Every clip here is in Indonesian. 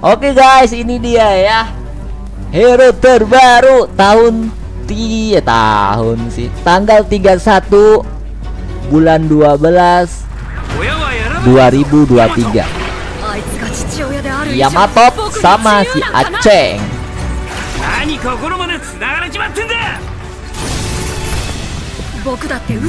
Oke guys, ini dia ya, hero terbaru tanggal 31 bulan 12 2023. Yamato sama si Aceng. Boku.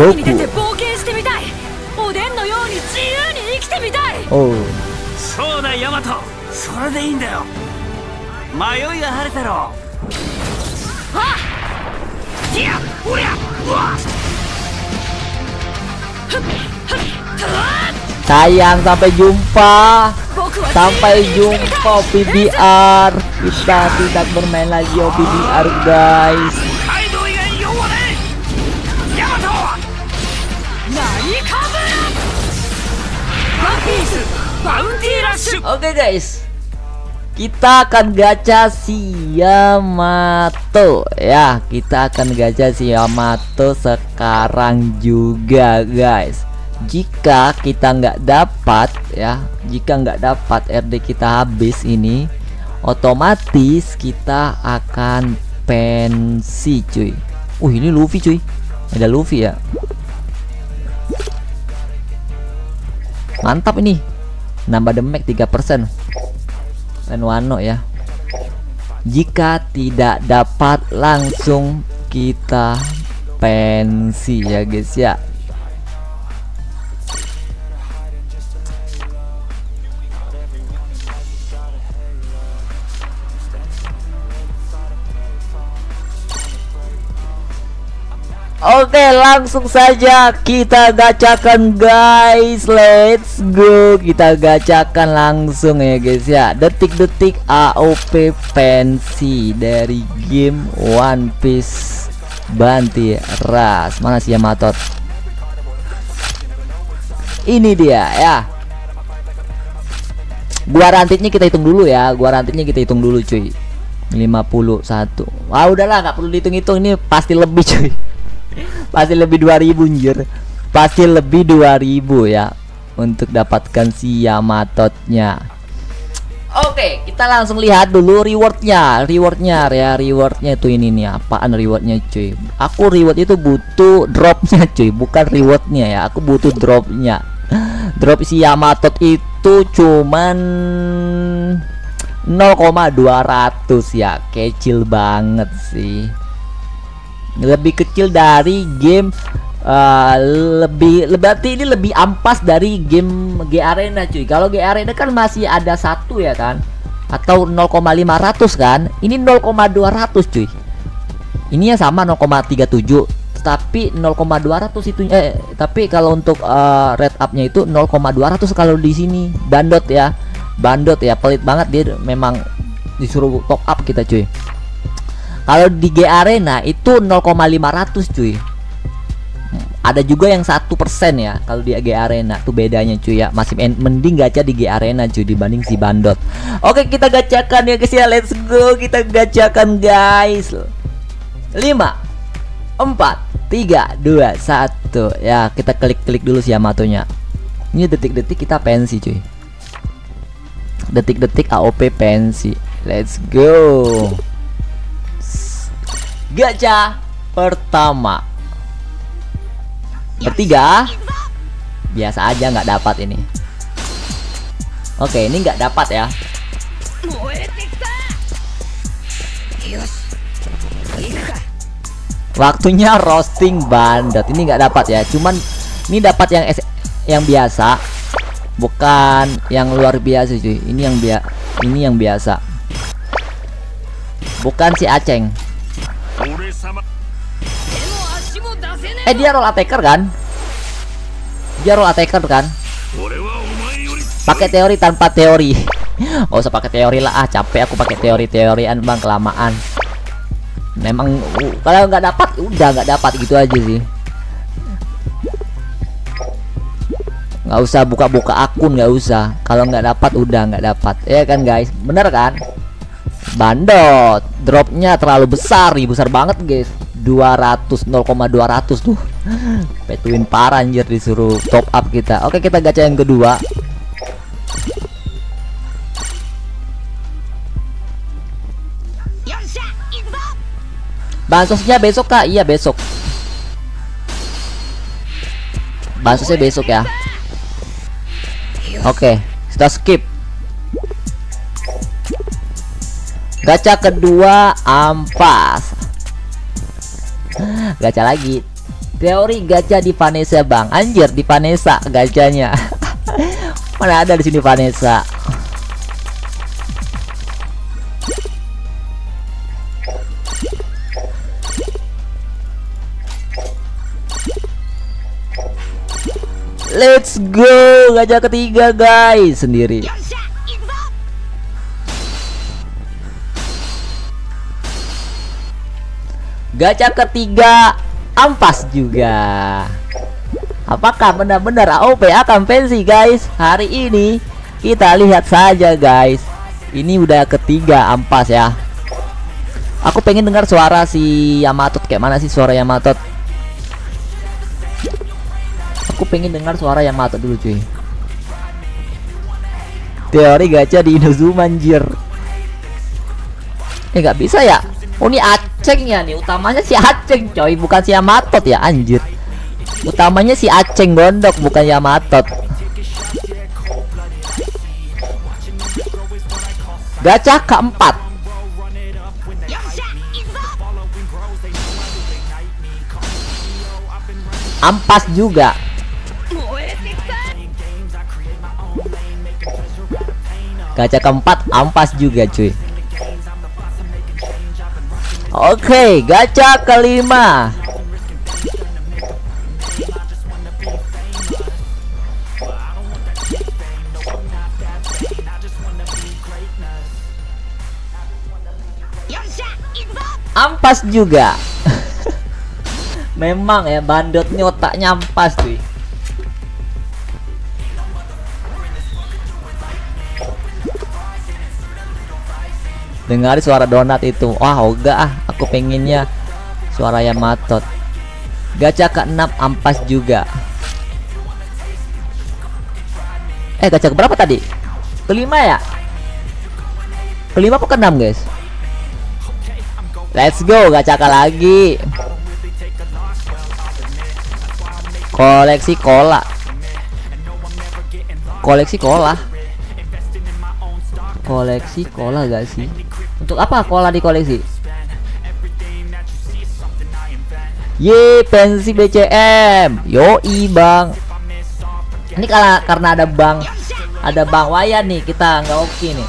Oh. そうだヤマト、それでいいんだよ。迷いが晴れたろ。あっ、いや、おりゃ、うわ。 Sayang, sampai jumpa. Sampai jumpa PBR. Kita tidak bermain lagi PBR guys. Oke guys, kita akan gacha si Yamato ya. Kita akan gacha si Yamato sekarang juga guys. Jika kita nggak dapat ya, jika nggak dapat RD kita habis ini, otomatis kita akan pensi cuy. Ini Luffy cuy, ada Luffy ya. Mantap ini, nambah damage 3% dan Wano ya. Jika tidak dapat langsung kita pensi ya guys ya. Oke, langsung saja kita gacakan guys. Let's go. Kita gacakan langsung ya guys ya. Detik-detik AOP pensi dari game One Piece Banti Ras. Mana sih Yamato? Ini dia ya. Gua rantitnya kita hitung dulu ya. Cuy. 51. Wah, udahlah, nggak perlu dihitung-hitung, ini pasti lebih cuy. Pasti lebih 2000 anjir. Pasti lebih 2000 ya untuk dapatkan si Yamato-nya. Oke, kita langsung lihat dulu rewardnya tuh ini nih. Apaan rewardnya cuy? Aku reward itu butuh dropnya cuy, bukan rewardnya ya. Aku butuh dropnya. Drop si Yamato itu cuman 0,200 ya, kecil banget sih. Lebih kecil dari game berarti ini lebih ampas dari game G Arena cuy. Kalau G Arena kan masih ada satu ya kan, atau 0,500 kan. Ini 0,200 cuy. Ini ya sama 0,37, tapi 0,200 itu tapi kalau untuk rate up-nya itu 0,200 kalau di sini. Bandot ya, pelit banget dia, memang disuruh top up kita cuy. Kalau di G Arena itu 0,500 cuy. Ada juga yang 1% ya kalau di G Arena, tuh bedanya cuy ya. Masih mending gacha di G Arena cuy dibanding si Bandot. Oke, kita gacakan ya guys ya. Let's go, kita gacakan guys. 5 4 3 2 1 ya. Kita klik dulu si Yamato-nya. Ini detik-detik kita pensi cuy. Detik-detik AOP pensi. Let's go. Gacha pertama bertiga, biasa aja nggak dapat ini. Oke, ini nggak dapat ya. Waktunya roasting Bandot. Ini nggak dapat ya, cuman ini dapat yang biasa, bukan yang luar biasa cuy. Ini yang biasa, bukan si Aceng. Dia roll attacker kan? Pakai teori tanpa teori. Oh, usah pakai teori lah, capek aku pakai teorian bang, kelamaan. Memang kalau nggak dapat udah nggak dapat gitu aja sih. Nggak usah buka-buka akun, nggak usah. Kalau nggak dapat udah nggak dapat, ya kan guys? Bener kan? Bandot dropnya terlalu besar nih, besar banget guys. 200, 0,200 tuh. Petuin parah anjir, disuruh top up kita. Oke, kita gacha yang kedua. Bansosnya besok kak? Iya besok. Bansosnya besok ya. Oke, kita skip. Gacha kedua ampas. Gacha lagi. Teori gacha di Vanessa bang. Anjir di Vanessa gachanya. Mana ada di sini Vanessa. Let's go, gacha ketiga guys sendiri. Gacha ketiga ampas juga. Apakah benar-benar AOP akan pensi guys? Hari ini kita lihat saja guys. Ini udah ketiga ampas ya. Aku pengen dengar suara si Yamato. Kayak mana sih suara Yamato? Aku pengen dengar suara Yamato dulu cuy. Teori gacha di Inazuma anjir. Nggak bisa ya. Oh ini Aceng ya nih, utamanya si Aceng coy, bukan si Yamato ya anjir. Utamanya si Aceng gondok, bukan Yamato. Gacha keempat. Ampas juga. Gacha keempat ampas juga cuy. Oke, gacha kelima. Ampas juga. Memang ya bandotnya otaknya ampas tuh. Dengar suara donat itu. Wah, enggak ah, aku pengennya suara Yamato. Gacha ke-6 ampas juga. Gacha keberapa tadi? Kelima ya? Kelima apa ke-6 guys? Let's go, gacha lagi. Koleksi cola. Koleksi cola. Koleksi cola gak sih? Untuk apa cola dikoleksi? Ye, pensi BCM. Yoi bang. Ini karena ada bang Wayan nih, kita nggak oke nih.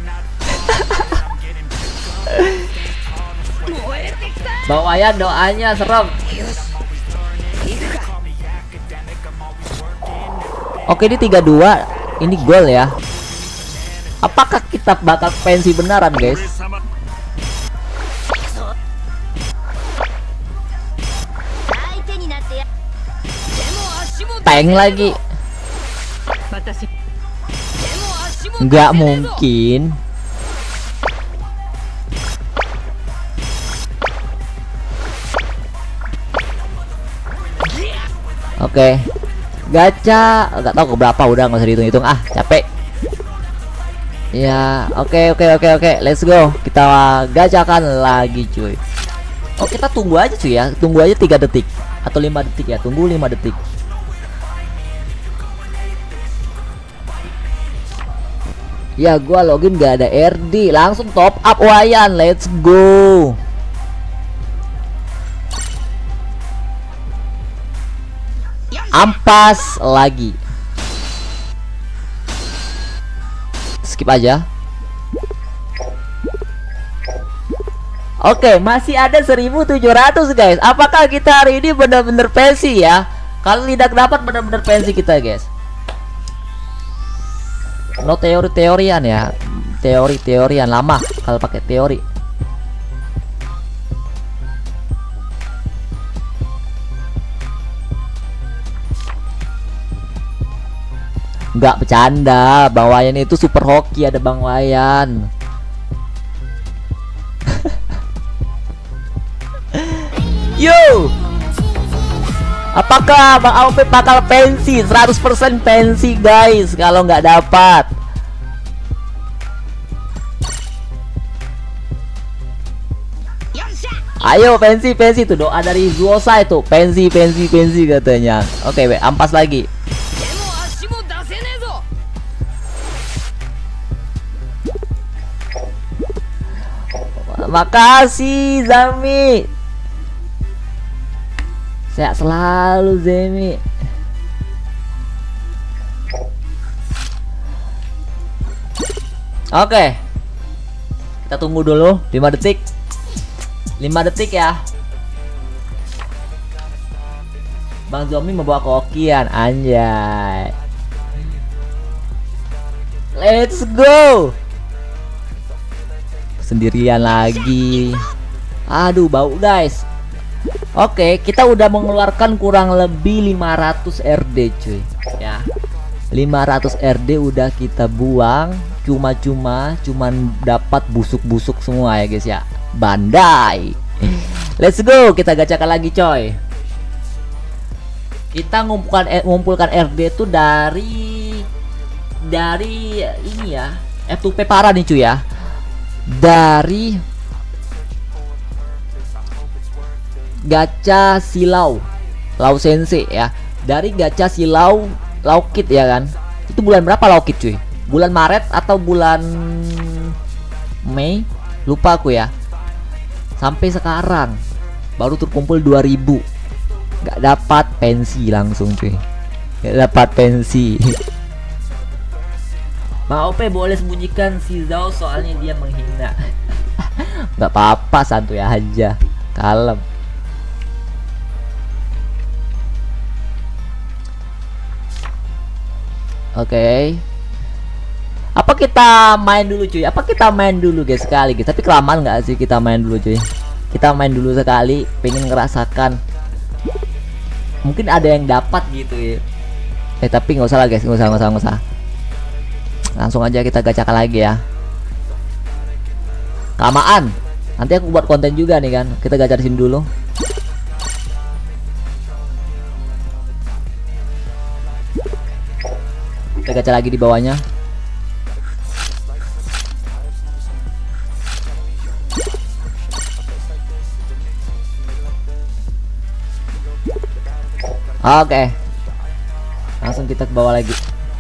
Bang Wayan doanya serem. Oke, ini 3-2. Ini gol ya. Apakah kita bakal pensi beneran guys? Tank lagi. Nggak mungkin. Oke. Gacha nggak tahu keberapa, udah nggak usah dihitung-hitung ah, capek. Ya, oke, let's go. Kita gacakan lagi cuy. Oh, kita tunggu aja cuy ya. Tunggu aja 3 detik atau 5 detik ya. Tunggu 5 detik. Ya, gua login gak ada RD. Langsung top up Wayan. Let's go. Ampas lagi. Skip aja. Oke, masih ada 1700 guys. Apakah kita hari ini benar-benar pensi ya? Kalau tidak dapat benar-benar pensi kita guys. No teorian ya. Teorian lama kalau pakai teori. Nggak bercanda, Bang Wayan itu super hoki, ada Bang Wayan. Yo, apakah Bang AOP bakal pensi? 100% pensi guys kalau nggak dapat. Ayo pensi tuh, doa dari Zuosa itu. Pensi katanya. Oke, ampas lagi. Makasih Zami. Sehat selalu Zami. Oke. Kita tunggu dulu 5 detik. 5 detik ya. Bang Zombie membawa kokian, anjay. Let's go. Sendirian lagi. Aduh, bau guys. Oke, kita udah mengeluarkan kurang lebih 500 RD cuy. Ya. 500 RD udah kita buang. Cuman dapat busuk-busuk semua ya guys ya. Bandai. Let's go, kita gacakan lagi coy. Kita ngumpulkan RD itu dari ini ya. F2P parah nih cuy ya. Dari gacha silau Lau Sensei ya. Dari gacha silau Laukit ya kan. Itu bulan berapa Laukit cuy? Bulan Maret atau bulan Mei? Lupa aku ya. Sampai sekarang baru terkumpul 2000. Gak dapat pensi langsung cuy. Gak dapat pensi. Bang OP boleh sembunyikan si Zhao soalnya dia menghina. Gak apa-apa, santuy aja. Kalem. Oke. Apa kita main dulu cuy? Apa kita main dulu guys sekali guys? Tapi kelamaan nggak sih kita main dulu cuy? Kita main dulu sekali, pengen ngerasakan. Mungkin ada yang dapat gitu ya. Tapi nggak usah lah guys, nggak usah. Langsung aja kita gacakan lagi ya. Kelamaan. Nanti aku buat konten juga nih kan. Kita gacha di sini dulu. Kita gacha lagi di bawahnya. Oke. Langsung kita ke bawah lagi.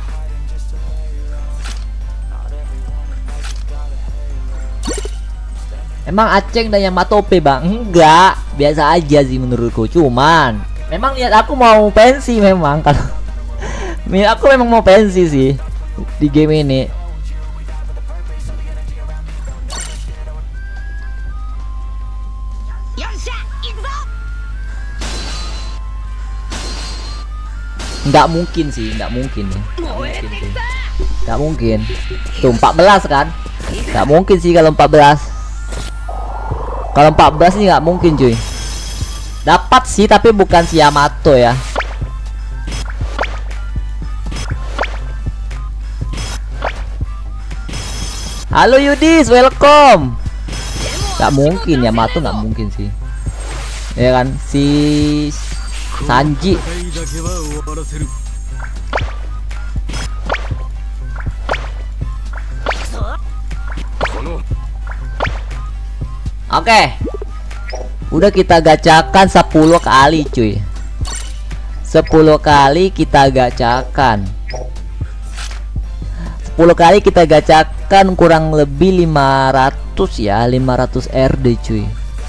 Emang Aceng dan Yamato OP bang? Enggak, biasa aja sih menurutku. Cuman memang niat aku mau pensi memang. Kalau aku memang mau pensi sih di game ini. Nggak mungkin sih, nggak mungkin ya. Nggak mungkin. Tuh 14 kan? Nggak mungkin sih kalau 14. Kalau 14 sih nggak mungkin cuy. Dapat sih tapi bukan si Yamato ya. Halo Yudis, welcome. Nggak mungkin Yamato, nggak mungkin sih. Ya kan si Sanji. Oke. Udah kita gacakan 10 kali cuy. 10 kali kita gacakan. 10 kali kita gacakan kurang lebih 500 ya, 500 RD cuy.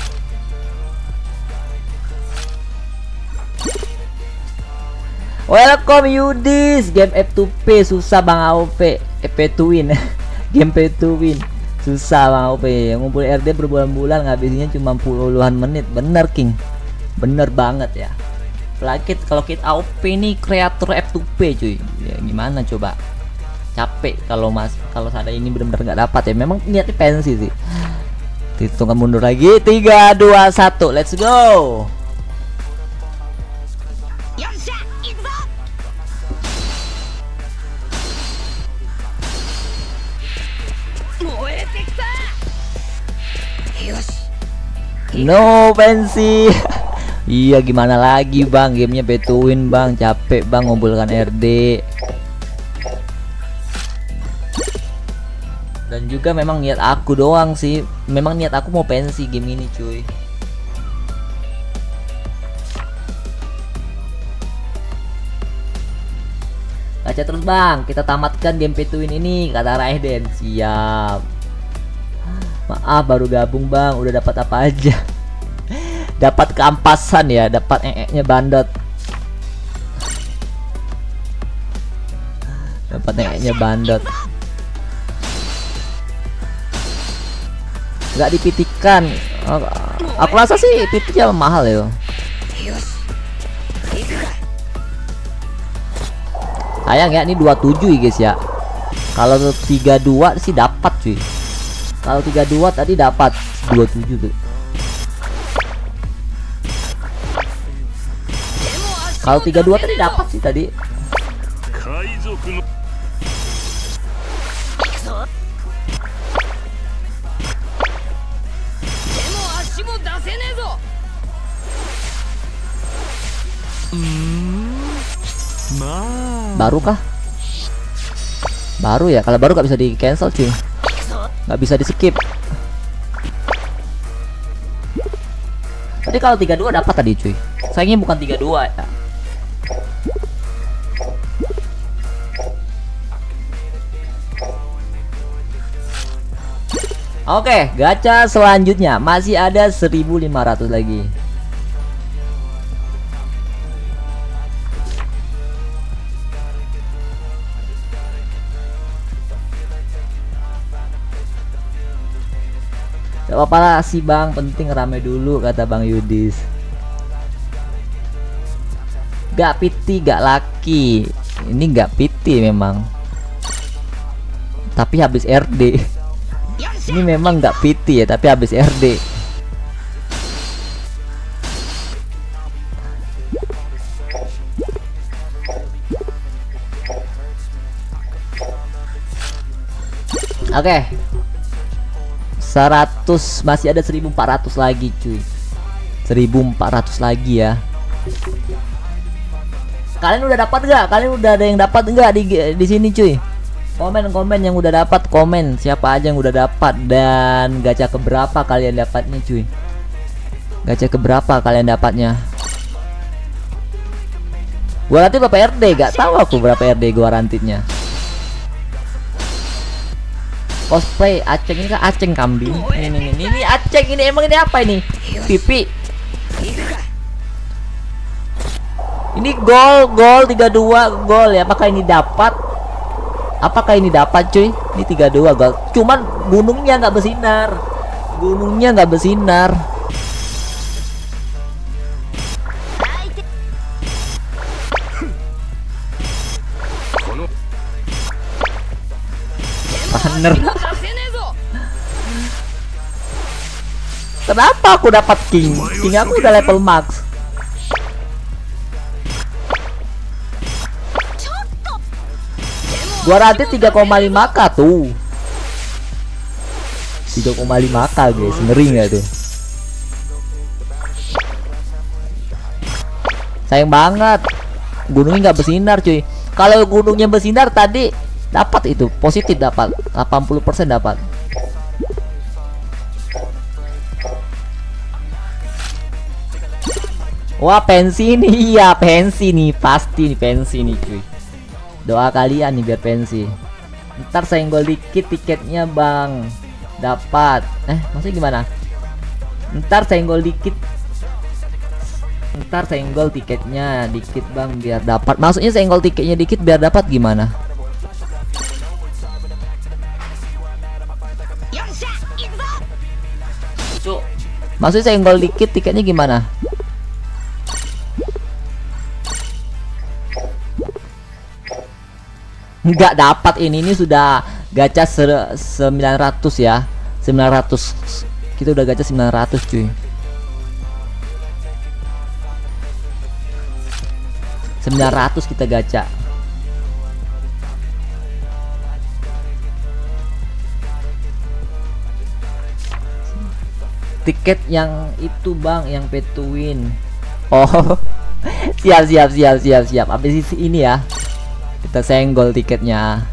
Welcome Yudis. Game F2P susah Bang AOP. F2 win. Game F2 win susah Bang AOP. Ngumpul RD berbulan-bulan ngabisinnya cuma puluhan menit. Bener King, bener banget ya. Apalagi kalau kita AOP nih kreator F2P cuy. Ya gimana coba. Capek kalau ada ini benar-benar nggak dapat ya. Memang niatnya pensi sih. Hitungan mundur lagi. 3, 2, 1. Let's go. No pensi. Iya gimana lagi bang, gamenya betuin bang, capek bang ngumpulkan RD. Dan juga memang niat aku doang sih. Memang niat aku mau pensi game ini cuy. Gacha terus bang, kita tamatkan game pay to win ini, kata Raiden. Siap. Maaf baru gabung bang, udah dapat apa aja? Dapat keampasan ya, dapat nya bandot. Dapat nya bandot. Nggak dipitikan. Aku rasa sih pitiknya mahal ya. Sayang ya, ini 27 ya guys ya. Kalau 32 sih dapat cuy. Kalau 32 tadi dapat 27 tuh. Kalau 32 tadi dapat sih tadi. Baru kah? Baru ya, kalau baru nggak bisa di cancel cuy, nggak bisa di skip. Tadi kalau 32 dapat tadi cuy, sayangnya bukan 32 ya. Oke, gacha selanjutnya masih ada 1.500 lagi. Gak apa-apa lah sih bang, penting rame dulu, kata Bang Yudis. Gak piti, gak laki. Ini gak piti memang, tapi habis RD. Ini memang gak piti ya, tapi habis RD. Oke, 100, masih ada 1.400 lagi cuy. 1.400 lagi ya. Kalian udah dapat nggak? Kalian udah ada yang dapat nggak di sini cuy? Komen yang udah dapat, komen siapa aja yang udah dapat dan gacha keberapa kalian dapatnya cuy. Gacha keberapa kalian dapatnya? Gua nanti berapa RD? Gak tahu aku berapa RD gua rantitnya. Cosplay Aceng, ini kan Aceng kambing. Ini Aceng, ini emang ini apa ini? Pipi. Ini gol 32 gol ya. Apakah ini dapat? Apakah ini dapat cuy? Ini 32 gol. Cuman gunungnya nggak bersinar. Gunungnya nggak bersinar. Bener. Kenapa aku dapat king? King aku udah level max. Gua rate 3,5k tuh. 3,5k guys, ngeri nggak tuh? Sayang banget, gunungnya nggak bersinar cuy. Kalau gunungnya bersinar tadi dapat itu positif, dapat 80% dapat. Wah pensi nih, iya pensi nih, pasti nih pensi nih cuy. Doa kalian nih biar pensi. Ntar senggol dikit tiketnya bang, dapat. Maksudnya gimana? Ntar senggol dikit. Ntar senggol tiketnya dikit bang biar dapat. Maksudnya senggol tiketnya dikit biar dapat gimana? Maksudnya senggol dikit tiketnya gimana? Nggak dapat ini sudah gacha 900 ya. 900. Kita udah gacha 900 cuy. 900 kita gacha. Tiket yang itu bang, yang pay to win. Oh siap. Habis ini ya kita senggol tiketnya.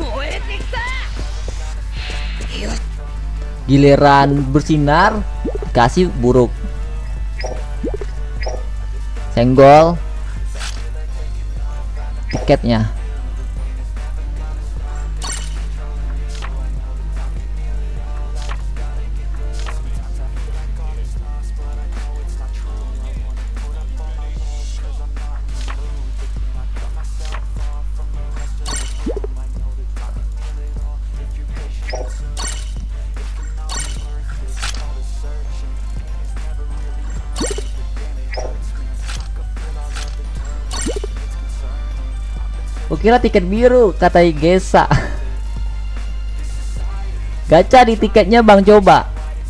Giliran bersinar dikasih buruk. Senggol tiketnya. Kukira tiket biru, kata Gesa. Gacha di tiketnya bang, coba.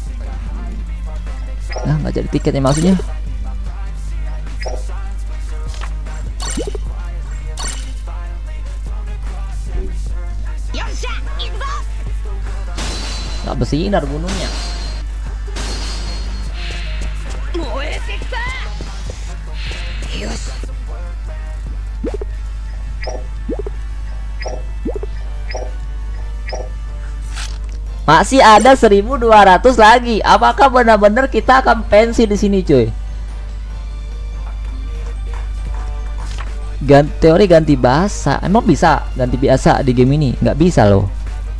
Nah, nggak jadi tiketnya maksudnya. Nggak bersinar gunungnya. Masih ada 1200 lagi. Apakah benar-benar kita akan pensi di sini, cuy? Teori ganti bahasa. Emang bisa ganti biasa di game ini? Nggak bisa loh.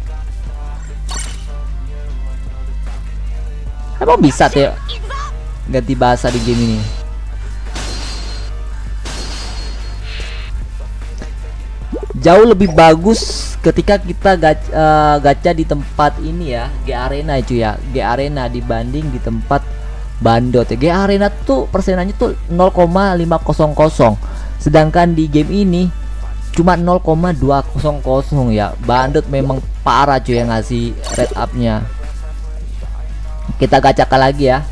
Emang bisa ganti bahasa di game ini? Jauh lebih bagus ketika kita gacha di tempat ini ya, G Arena cuy ya, G Arena dibanding di tempat Bandot ya. G Arena tuh persenannya tuh 0,500, sedangkan di game ini cuma 0,200 ya. Bandot memang parah cuy yang ngasih red up-nya. Kita gacakan lagi ya.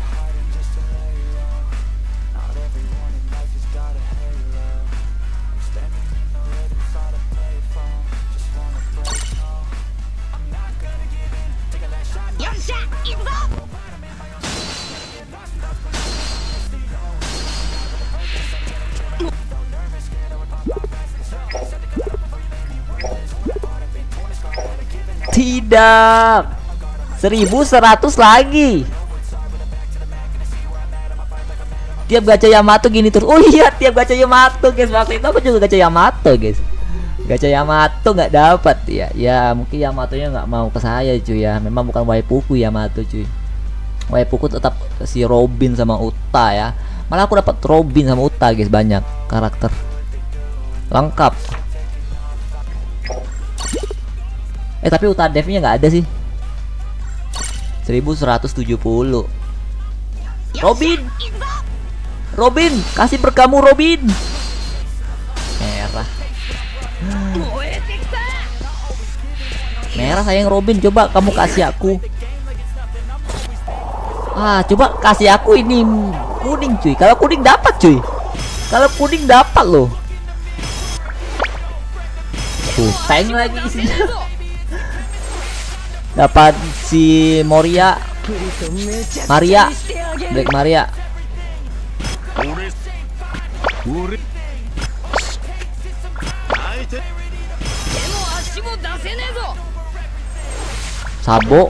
Tidak, 1100 lagi. Tiap gacha Yamato gini terus. Oh iya, tiap gacha Yamato guys. Waktu itu aku juga gacha Yamato guys. Gacha Yamato nggak dapat ya. Ya mungkin Yamatonya nggak mau ke saya cuy ya. Memang bukan waifuku Yamato cuy. Waifuku tetap si Robin sama Uta ya. Malah aku dapat Robin sama Uta guys, banyak karakter lengkap. Tapi Uta devnya nggak ada sih. 1170. Robin, kasih berkamu Robin. Merah sayang Robin, coba kamu kasih aku. Coba kasih aku ini kuning cuy. Kalau kuning dapat cuy. Kalau kuning dapat loh. Tuh, tank lagi isinya. Dapat si Maria, Black Maria. Sabo.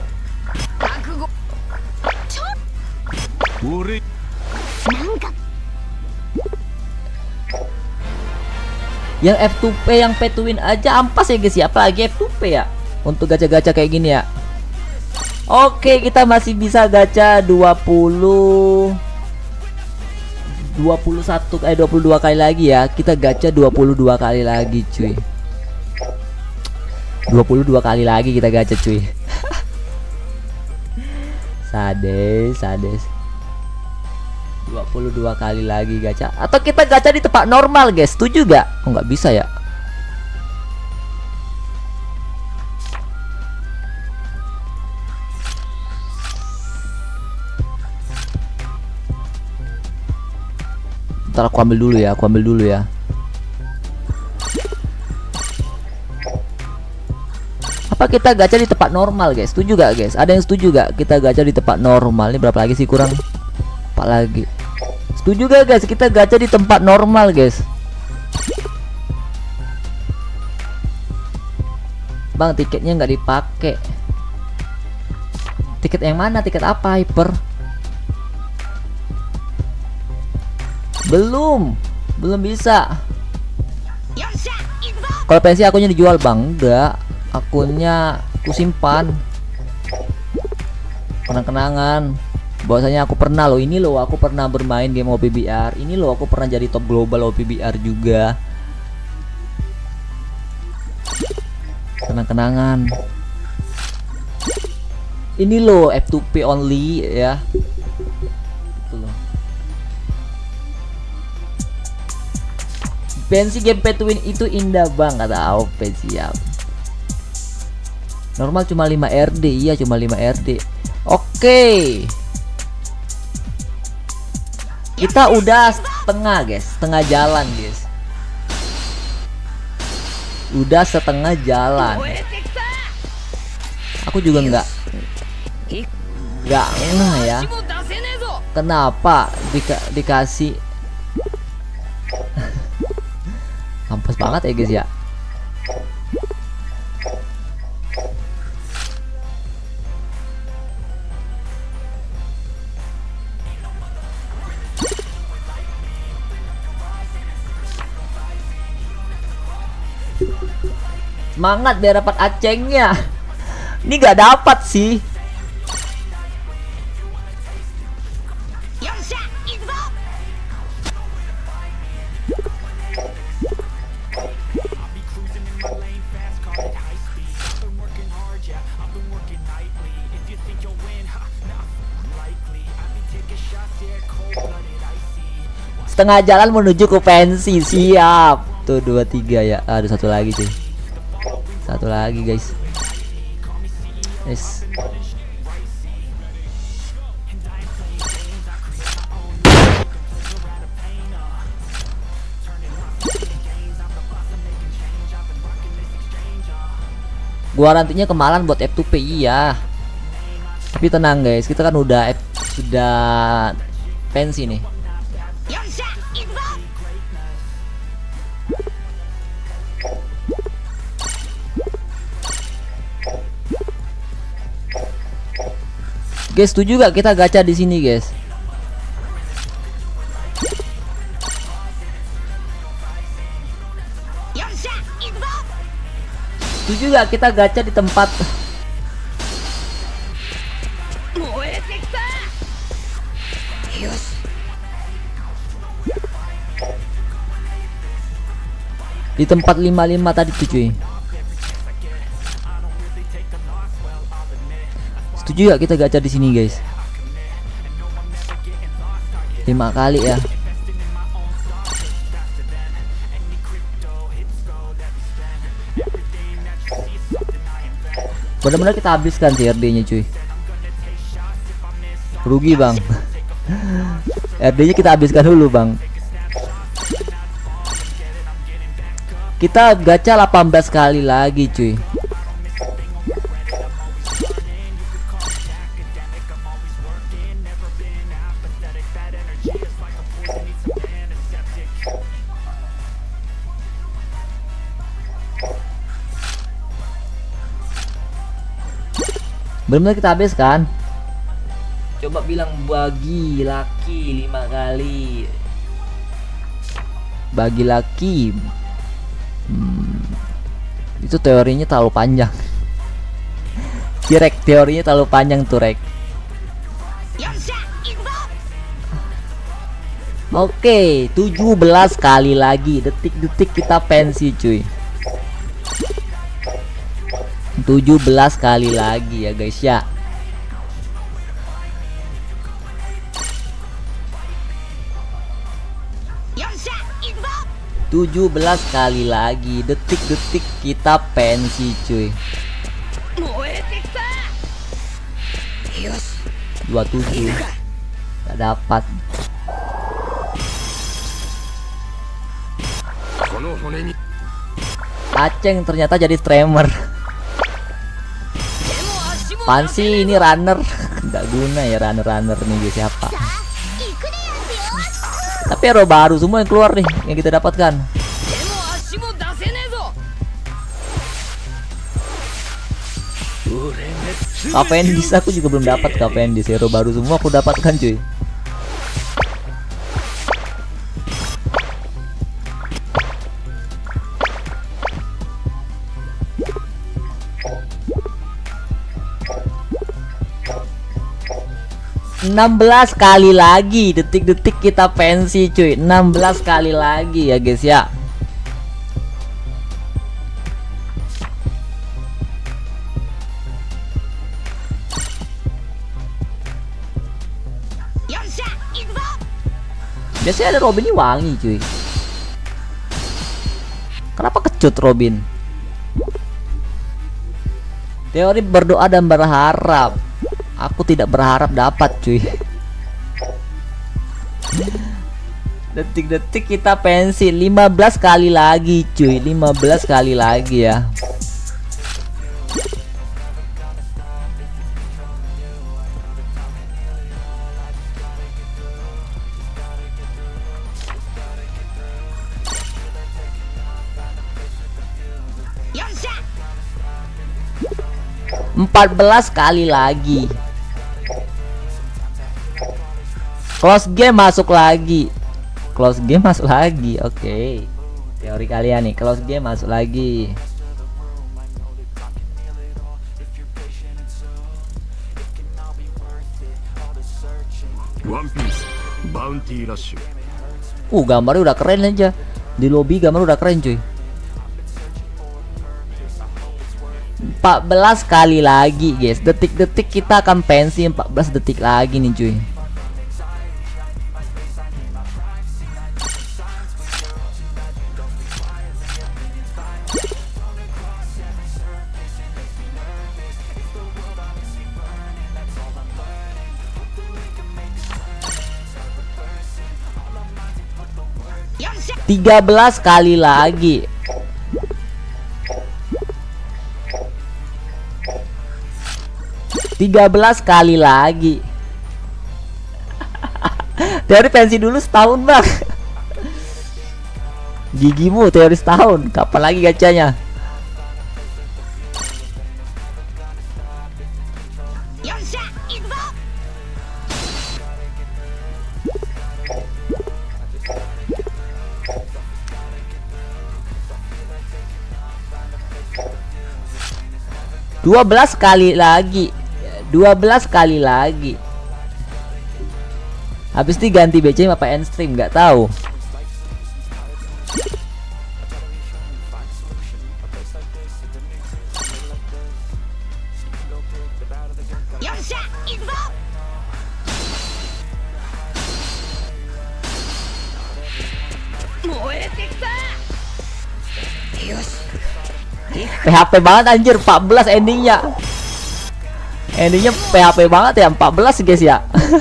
Yang F2P yang pay to win aja ampas ya guys ya, apalagi F2P ya. Untuk gacha-gacha kayak gini ya. Oke, kita masih bisa gacha 22 kali lagi ya. Kita gacha 22 kali lagi cuy. 22 kali lagi kita gacha cuy. Sades 22 kali lagi gacha. Atau kita gacha di tempat normal guys, setuju gak? Oh nggak bisa ya. Ntar aku ambil dulu ya, Apa kita gacha di tempat normal guys? Setuju gak guys? Ada yang setuju gak kita gacha di tempat normal? Ini berapa lagi sih, kurang 4 lagi. Setuju gak guys kita gacha di tempat normal guys? Bang, tiketnya nggak dipakai. Tiket yang mana? Tiket apa? Hyper? Belum bisa. Kalau pensi akunnya dijual bang, enggak. Akunnya aku simpan. Kenang-kenangan. Bahwasanya aku pernah loh, ini loh aku pernah bermain game OPBR. Ini loh aku pernah jadi top global OPBR juga. Kenang-kenangan. Ini loh F2P only ya. Itu loh. Pensi game pay to win itu indah bang, kata AOP. Siap. Normal cuma 5 RD, iya cuma 5 RD. Oke. Kita udah setengah guys, setengah jalan guys. Udah setengah jalan. Aku juga nggak ngeh ya. Kenapa dikasih mampus banget ya guys ya. Semangat biar dapat acengnya. Ini gak dapat sih. Setengah jalan menuju ke pensi. Siap. Tuh 2 3 ya. Ada satu lagi cuy. Satu lagi guys. Yes. Gua rantinya kemalan buat F2P iya. Tapi tenang guys, kita kan udah sudah pensi nih. Guys, setuju gak kita gacha di sini, guys? Setuju gak kita gacha di tempat di tempat 55 tadi tuh cuy? Setuju gak kita gacha di sini guys? 5 kali ya. Benar-benar kita habiskan CRD-nya cuy. Rugi bang. RD-nya kita habiskan dulu bang. Kita gacha 18 kali lagi cuy. Benar-benar kita habiskan. Coba bilang bagi laki 5 kali. Bagi laki. Itu teorinya terlalu panjang. Direk teorinya terlalu panjang tuh rek. Oke, 17 kali lagi. Detik-detik kita pensi cuy. 17 kali lagi ya guys ya. Tujuh 17 kali lagi. Detik-detik kita pensi cuy. 27 gak dapat. Aceng ternyata jadi streamer. Pansi ini runner. Nggak guna ya runner nih guys. Siapa? Tapi hero baru semua yang keluar nih yang kita dapatkan. Cavendish aku juga belum dapat. Cavendish hero baru semua aku dapatkan cuy. 16 kali lagi. Detik-detik kita pensi cuy. 16 kali lagi ya guys ya. Biasanya ada Robin ini wangi cuy. Kenapa kecut Robin? Teori berdoa dan berharap. Aku tidak berharap dapat cuy. Detik-detik kita pensi. 15 kali lagi cuy. 15 kali lagi ya. Empat 14 kali lagi. Close game masuk lagi. Close game masuk lagi. Oke. Teori kalian nih, close game masuk lagi. One Piece Bounty Rush. Gambarnya udah keren aja. Di lobby gambar udah keren cuy. 14 kali lagi guys. Detik-detik kita akan pensi. 14 detik lagi nih cuy. Tiga 13 kali lagi. 13 kali lagi. Teori pensi dulu setahun bang. Gigimu teori setahun. Kapan lagi gacanya? Dua 12 kali lagi. 12 kali lagi. Habis ini ganti BC apa end stream nggak tahu. PHP banget anjir. 14 endingnya. Endingnya PHP banget ya. 14 guys ya.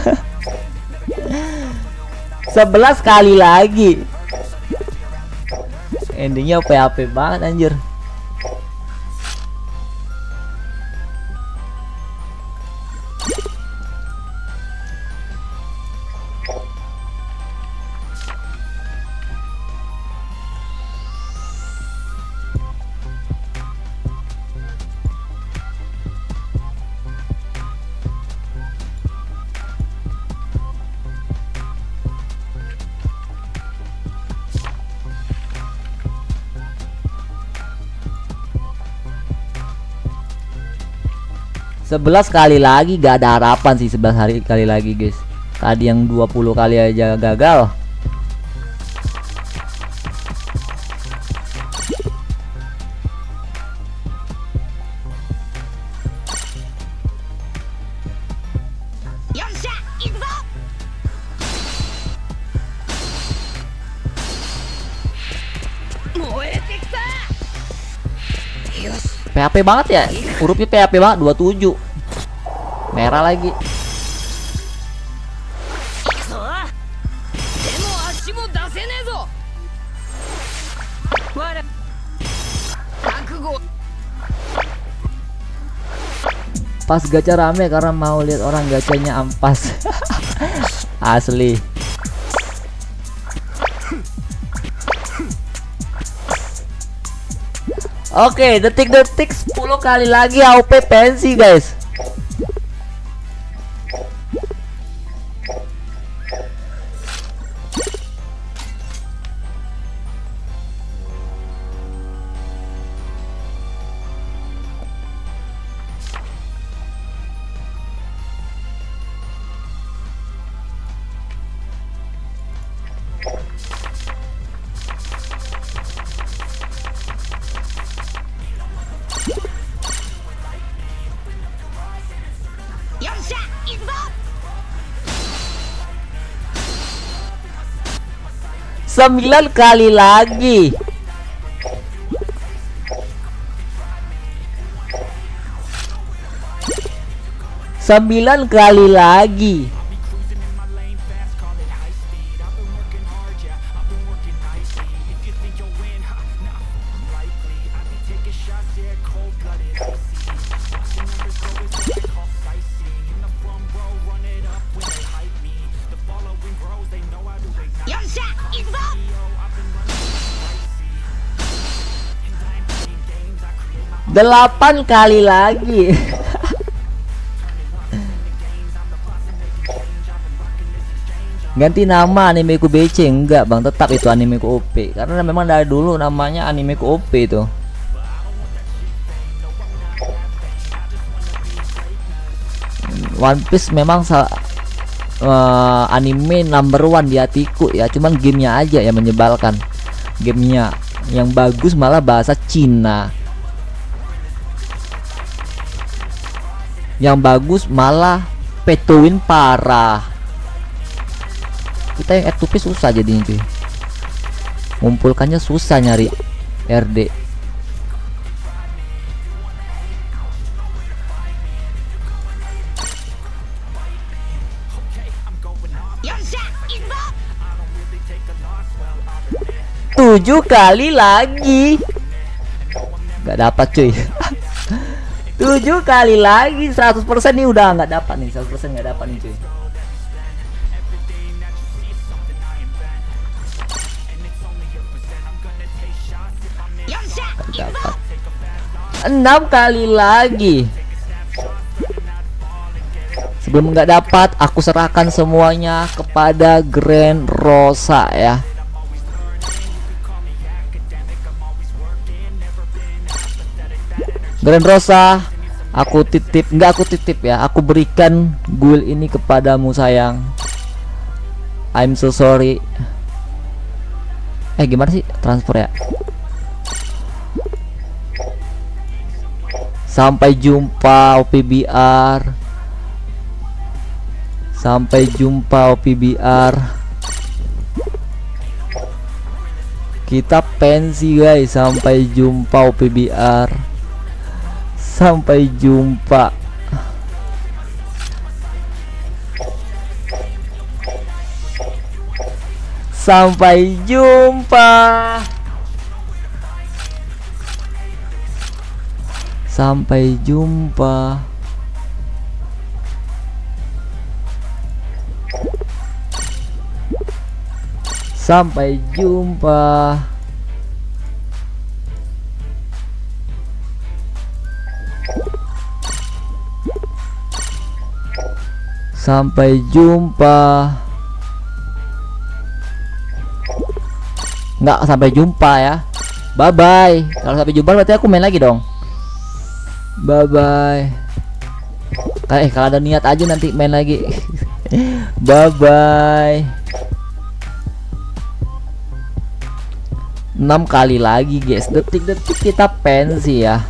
11 kali lagi. Endingnya PHP banget anjir. Sebelas kali lagi. Gak ada harapan sih 11 kali lagi guys. Tadi yang 20 kali aja gagal. PHP banget ya. Hurufnya PHP banget. 27 merah lagi. Pas gacha rame karena mau lihat orang gacanya ampas. Asli. Oke, detik-detik 10 kali lagi AOP pensi guys. 9 kali lagi. Sembilan kali lagi. Delapan kali lagi. Ganti nama Animeku BC enggak bang, tetap itu Animeku OP karena memang dari dulu namanya Animeku OP itu. One Piece memang anime number one di hatiku ya, cuman gamenya aja yang menyebalkan. Gamenya yang bagus malah bahasa Cina, yang bagus malah pay to win parah. Kita yang R2P susah jadinya cuy, ngumpulkannya susah nyari RD. Tujuh kali lagi, nggak dapat cuy. 7 kali lagi 100% nih udah nggak dapat nih, 100% nggak dapat nih cuy. Gak dapat. 6 kali lagi. Sebelum nggak dapat, aku serahkan semuanya kepada Grand Rosa ya. Grand Rosa, aku titip, enggak aku titip ya, aku berikan guild ini kepadamu sayang. I'm so sorry. Gimana sih transfer ya? Sampai jumpa OPBR. Sampai jumpa OPBR. Kita pensi guys, sampai jumpa OPBR. Sampai jumpa. Sampai jumpa. Sampai jumpa. Sampai jumpa. Sampai jumpa. Nggak sampai jumpa ya. Bye bye. Kalau sampai jumpa berarti aku main lagi dong. Bye bye. Kalau ada niat aja nanti main lagi. Bye bye. 6 kali lagi guys. Detik-detik kita pensi ya.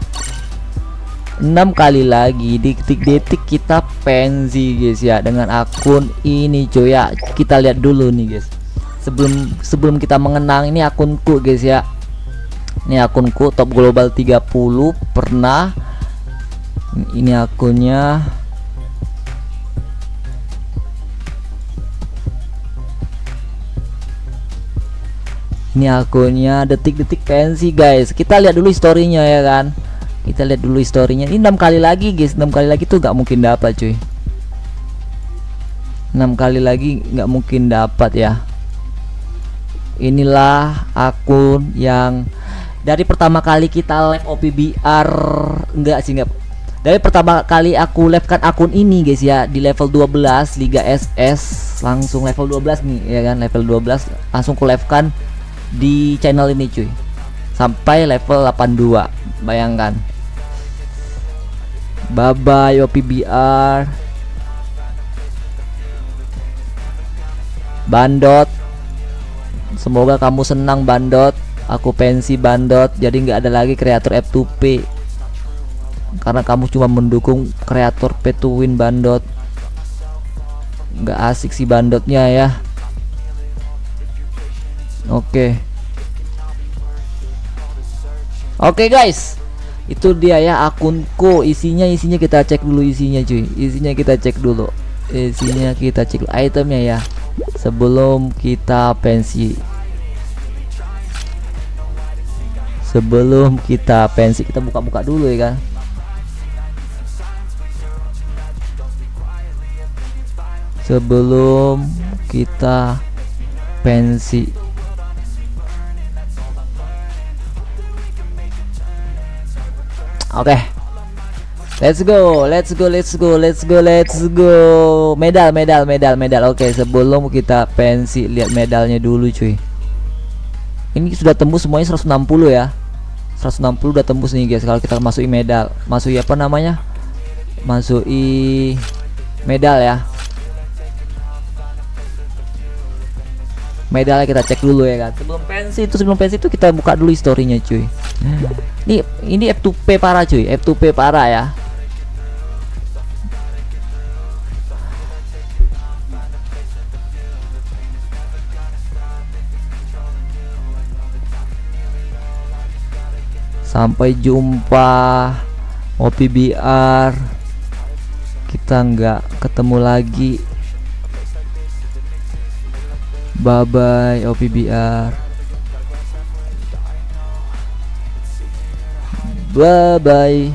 6 kali lagi, detik-detik kita pensi guys ya, dengan akun ini cuy ya. Kita lihat dulu nih guys, sebelum kita mengenang, ini akunku guys ya. Ini akunku top global 30 pernah. Ini akunnya. Ini akunnya detik-detik pensi guys. Kita lihat dulu historinya ya kan. Kita lihat dulu historinya. Ini 6 kali lagi guys. 6 kali lagi tuh gak mungkin dapat cuy. 6 kali lagi nggak mungkin dapat ya. Inilah akun yang dari pertama kali kita live OPBR, enggak sih, enggak. Dari pertama kali aku live kan akun ini guys ya, di level 12 Liga SS, langsung level 12 nih ya kan, level 12 langsung ku live kan di channel ini cuy. Sampai level 82. Bayangkan. Bye bye OPBR. Bandot, semoga kamu senang Bandot. Aku pensi Bandot, jadi nggak ada lagi kreator F2P karena kamu cuma mendukung kreator pay to win Bandot. Nggak asik sih Bandotnya ya. Oke. Oke guys, itu dia ya akunku. Isinya kita cek dulu isinya cuy. Isinya kita cek dulu. Itemnya ya. Sebelum kita pensi. Kita buka-buka dulu ya kan. Sebelum kita pensi. Oke. Let's go. Medal. Oke, sebelum kita pensi lihat medalnya dulu cuy. Ini sudah tembus semuanya 160 ya. 160 udah tembus nih guys. Kalau kita masukin medal, masuki apa namanya? Masuki medal ya. Medalnya kita cek dulu ya kan. Sebelum pensi itu kita buka dulu historinya cuy. Ini F2P parah cuy. F2P parah ya. Sampai jumpa OPBR. Kita nggak ketemu lagi. Bye bye OPBR. Bye bye.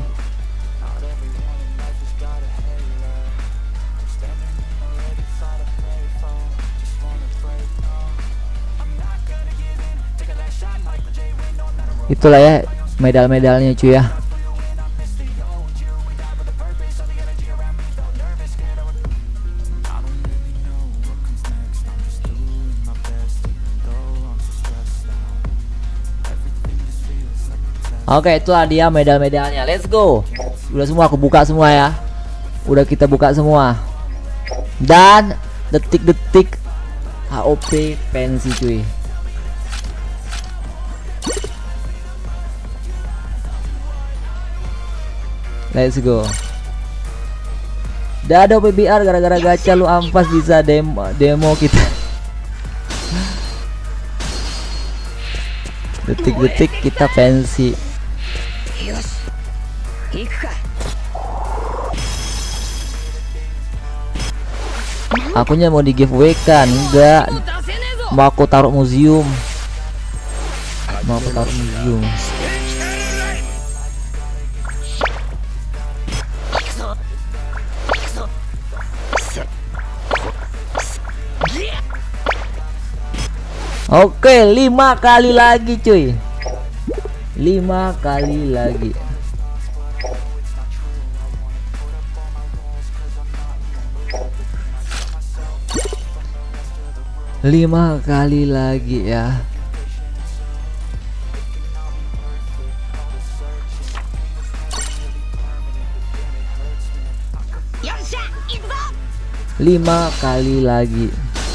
Itulah ya medal-medalnya cuy ya. Oke, itulah dia medal-medalnya. Let's go. Udah semua aku buka semua ya. Udah kita buka semua. Dan detik-detik HOP pensi cuy. Let's go. Dadah PBR, gara-gara gacha lu ampas bisa demo kita. Detik-detik kita pensi. Akunya mau di giveaway kan? Enggak. Mau aku taruh museum. Oke, 5 kali lagi cuy. 5 kali lagi. Lima kali lagi ya. Lima kali lagi.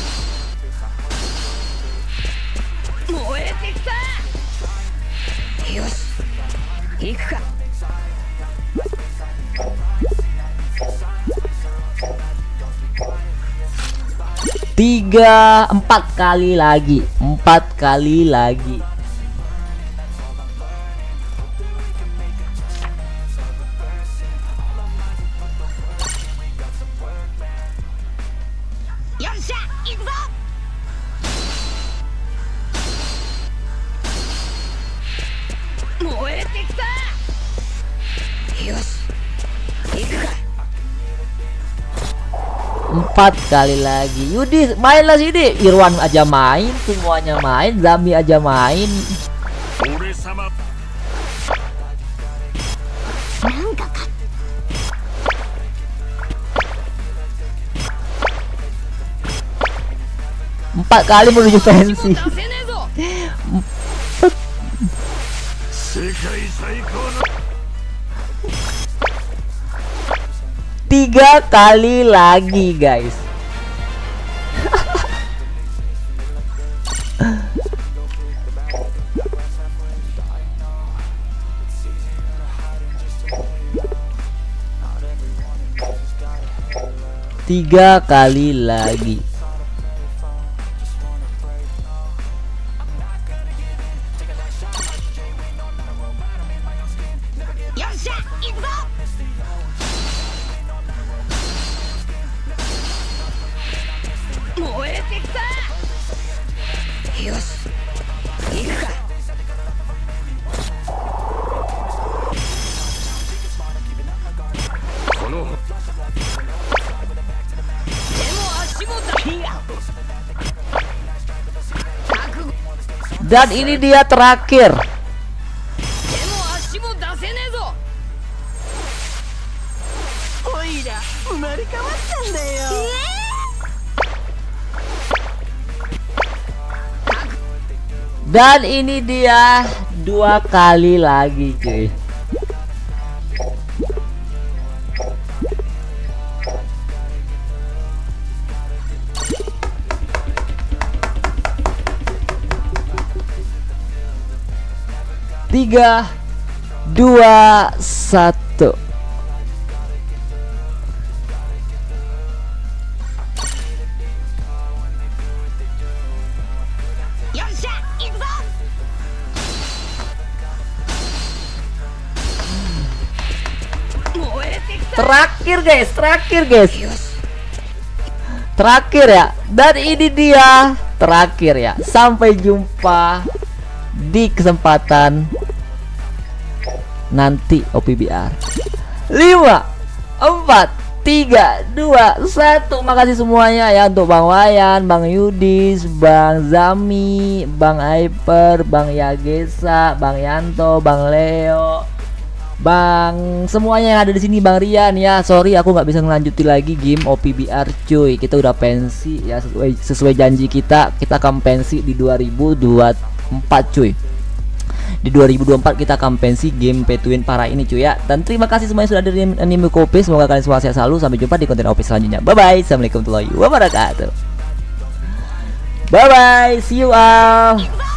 Empat kali lagi. 4 kali lagi. Empat kali lagi. Yudi mainlah sini. Irwan aja main, semuanya main, Zami aja main. Empat kali menuju pensi. 3 kali lagi guys. Tiga kali lagi. Dan ini dia terakhir. Dan ini dia 2 kali lagi, cuy. Tiga, 2, 1. Terakhir guys, terakhir ya. Dan ini dia terakhir ya. Sampai jumpa di kesempatan nanti OPBR. 5, 4, 3, 2, 1. Makasih semuanya ya untuk Bang Wayan, Bang Yudis, Bang Zami, Bang Hyper, Bang Yagesa, Bang Yanto, Bang Leo, Bang semuanya yang ada di sini, Bang Rian ya. Sorry aku nggak bisa ngelanjutin lagi game OPBR cuy. Kita udah pensi ya, sesuai janji kita akan pensi di 2024 cuy. Di 2024 kita akan pensi game pay to win parah ini cuy ya. Dan terima kasih semuanya sudah ada di Anime Kopi. Semoga kalian semua sehat selalu. Sampai jumpa di konten OP selanjutnya. Bye bye. Assalamualaikum warahmatullahi wabarakatuh. Bye bye. See you all.